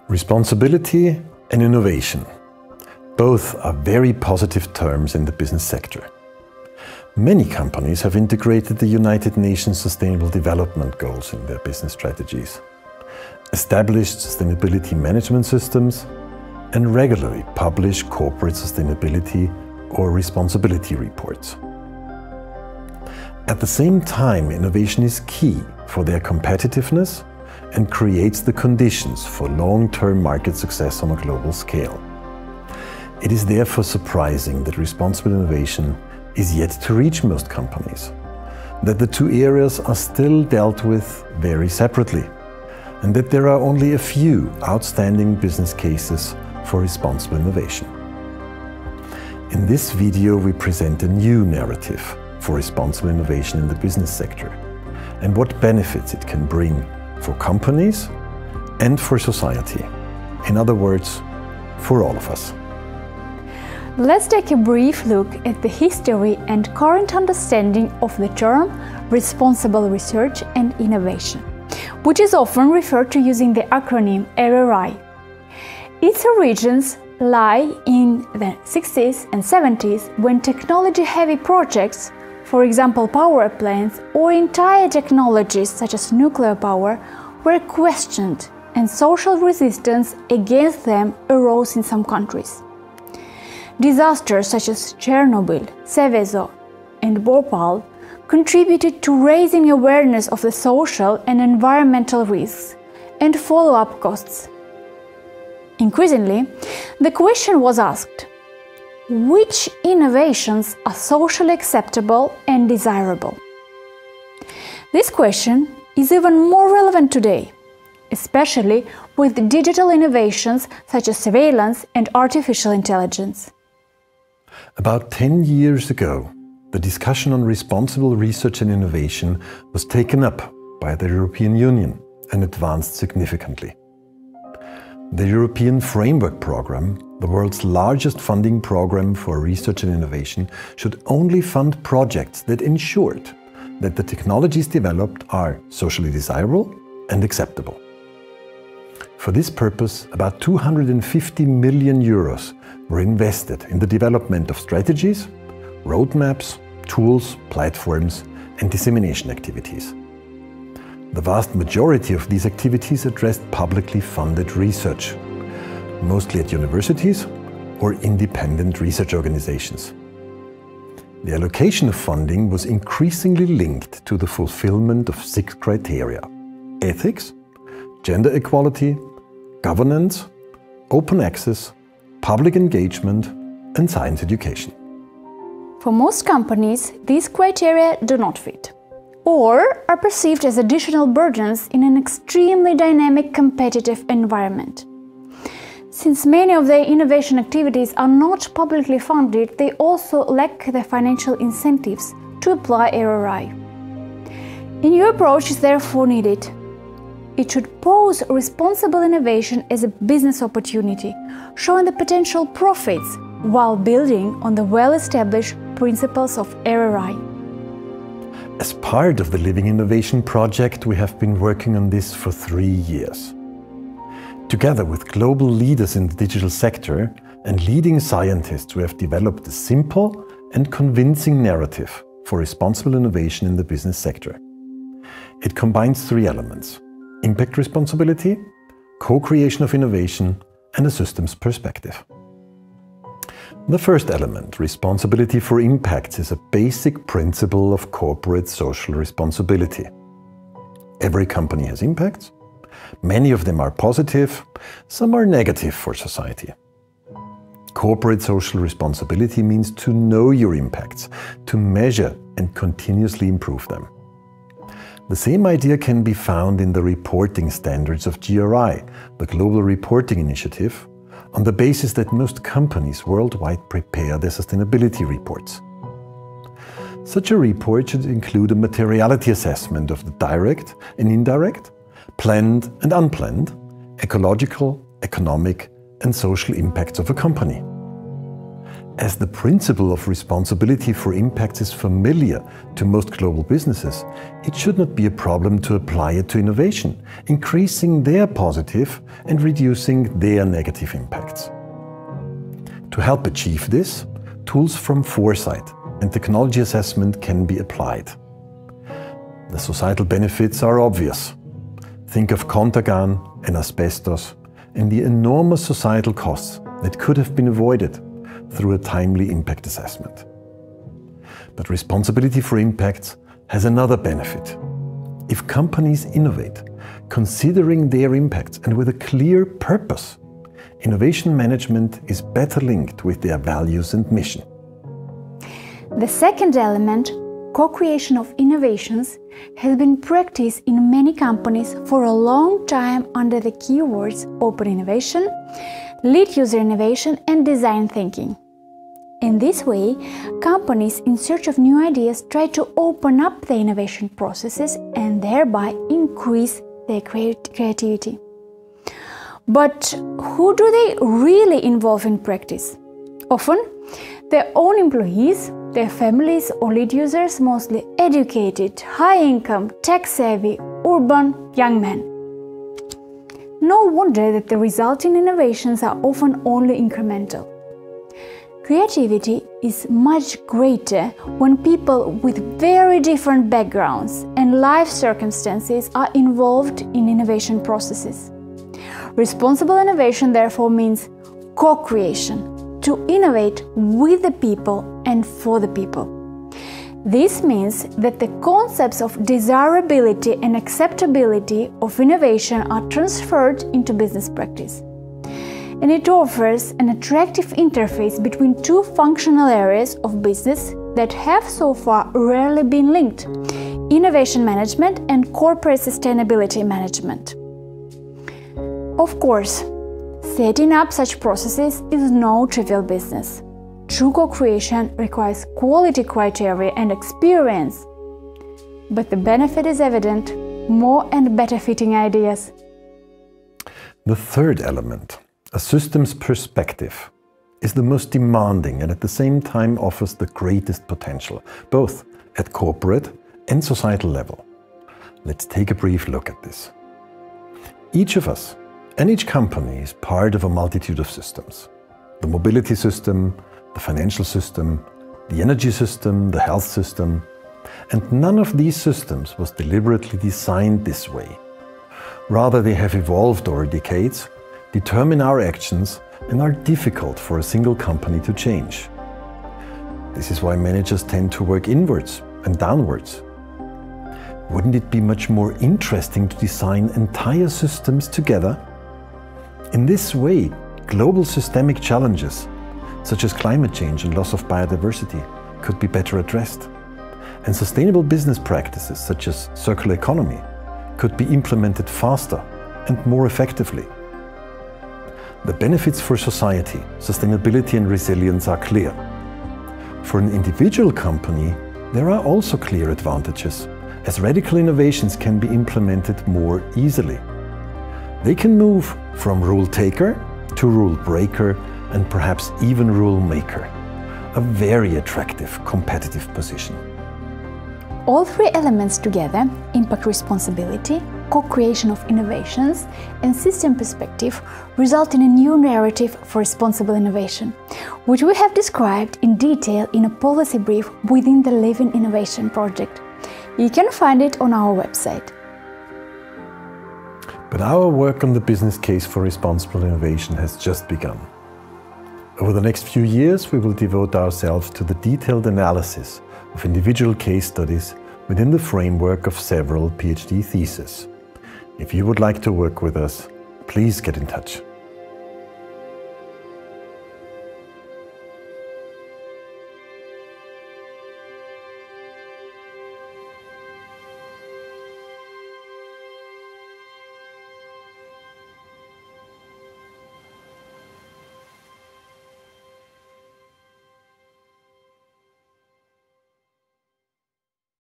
Responsibility and innovation. Both are very positive terms in the business sector. Many companies have integrated the United Nations Sustainable Development Goals in their business strategies, established sustainability management systems, and regularly publish corporate sustainability or responsibility reports. At the same time, innovation is key for their competitiveness and creates the conditions for long-term market success on a global scale. It is therefore surprising that responsible innovation is yet to reach most companies, that the two areas are still dealt with very separately, and that there are only a few outstanding business cases for responsible innovation. In this video, we present a new narrative for responsible innovation in the business sector and what benefits it can bring for companies and for society. In other words, for all of us. Let's take a brief look at the history and current understanding of the term responsible research and innovation, which is often referred to using the acronym RRI. Its origins lie in the 60s and 70s, when technology-heavy projects, for example power plants or entire technologies such as nuclear power, were questioned and social resistance against them arose in some countries. Disasters such as Chernobyl, Seveso and Bhopal contributed to raising awareness of the social and environmental risks and follow-up costs. Increasingly, the question was asked: which innovations are socially acceptable and desirable? This question is even more relevant today, especially with digital innovations such as surveillance and artificial intelligence. About 10 years ago, the discussion on responsible research and innovation was taken up by the European Union and advanced significantly. The European Framework Programme, the world's largest funding program for research and innovation, should only fund projects that ensured that the technologies developed are socially desirable and acceptable. For this purpose, about 250 million euros were invested in the development of strategies, roadmaps, tools, platforms, and dissemination activities. The vast majority of these activities addressed publicly funded research, mostly at universities or independent research organizations. The allocation of funding was increasingly linked to the fulfillment of 6 criteria: ethics, gender equality, governance, open access, public engagement, and science education. For most companies, these criteria do not fit, or are perceived as additional burdens in an extremely dynamic competitive environment. Since many of their innovation activities are not publicly funded, they also lack the financial incentives to apply RRI. A new approach is therefore needed. It should pose responsible innovation as a business opportunity, showing the potential profits while building on the well-established principles of RRI. As part of the Living Innovation project, we have been working on this for 3 years. Together with global leaders in the digital sector and leading scientists, we have developed a simple and convincing narrative for responsible innovation in the business sector. It combines 3 elements: impact responsibility, co-creation of innovation, and a systems perspective. The first element, responsibility for impacts, is a basic principle of corporate social responsibility. Every company has impacts. Many of them are positive, some are negative for society. Corporate social responsibility means to know your impacts, to measure and continuously improve them. The same idea can be found in the reporting standards of GRI, the Global Reporting Initiative, on the basis that most companies worldwide prepare their sustainability reports. Such a report should include a materiality assessment of the direct and indirect, planned and unplanned, ecological, economic and social impacts of a company. As the principle of responsibility for impacts is familiar to most global businesses, it should not be a problem to apply it to innovation, increasing their positive and reducing their negative impacts. To help achieve this, tools from foresight and technology assessment can be applied. The societal benefits are obvious. Think of Contagan and asbestos and the enormous societal costs that could have been avoided through a timely impact assessment. But responsibility for impacts has another benefit. If companies innovate, considering their impacts and with a clear purpose, innovation management is better linked with their values and mission. The second element, co-creation of innovations, has been practiced in many companies for a long time under the keywords open innovation, lead user innovation and design thinking. In this way, companies in search of new ideas try to open up the innovation processes and thereby increase their creativity. But who do they really involve in practice? Often, their own employees, their families or lead users, mostly educated, high-income, tech-savvy, urban young men. No wonder that the resulting innovations are often only incremental. Creativity is much greater when people with very different backgrounds and life circumstances are involved in innovation processes. Responsible innovation therefore means co-creation, to innovate with the people and for the people. This means that the concepts of desirability and acceptability of innovation are transferred into business practice. And it offers an attractive interface between two functional areas of business that have so far rarely been linked: innovation management and corporate sustainability management. Of course, setting up such processes is no trivial business. True co-creation requires quality criteria and experience. But the benefit is evident: more and better fitting ideas. The third element, a systems perspective, is the most demanding and at the same time offers the greatest potential, both at corporate and societal level. Let's take a brief look at this. Each of us and each company is part of a multitude of systems. The mobility system, the financial system, the energy system, the health system, and none of these systems was deliberately designed this way. Rather, they have evolved over decades, determine our actions, and are difficult for a single company to change. This is why managers tend to work inwards and downwards. Wouldn't it be much more interesting to design entire systems together? In this way, global systemic challenges, such as climate change and loss of biodiversity, could be better addressed. And sustainable business practices, such as circular economy, could be implemented faster and more effectively. The benefits for society, sustainability and resilience are clear. For an individual company, there are also clear advantages, as radical innovations can be implemented more easily. They can move from rule taker to rule breaker and perhaps even rule maker, a very attractive competitive position. All three elements together, impact responsibility, co-creation of innovations, and system perspective, result in a new narrative for responsible innovation, which we have described in detail in a policy brief within the Living Innovation Project. You can find it on our website. But our work on the business case for responsible innovation has just begun. Over the next few years, we will devote ourselves to the detailed analysis of individual case studies within the framework of several PhD theses. If you would like to work with us, please get in touch.